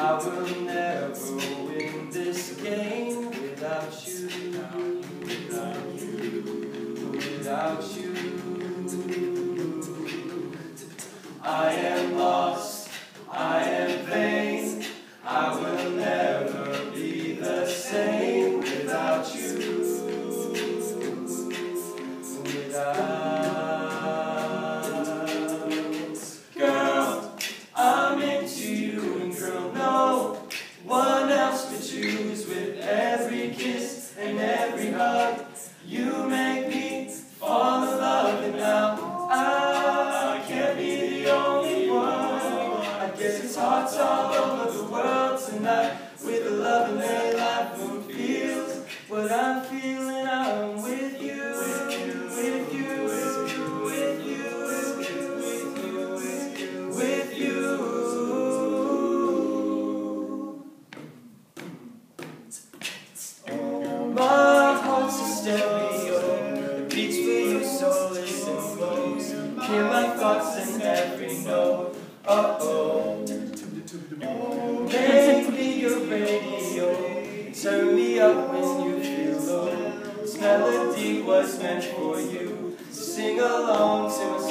I will never win this game without you, without you, without you. I am lost, I am vain, I will never be the same without you, Girl, I'm into you, and girl, no one else but you is with every kiss and every hug. You make me fall in love, and now I can't be the only one. I guess it's hearts all over the world tonight, with the love and their life and feels what I'm feeling. I'm with you, with you, with you, with you, with you, with you, with you. My heart's a stereo, it beats for you, so listen close. Hear my thoughts in every note. Uh-oh. Make me your radio, turn me up when you feel low. This melody was meant for you, so sing along to my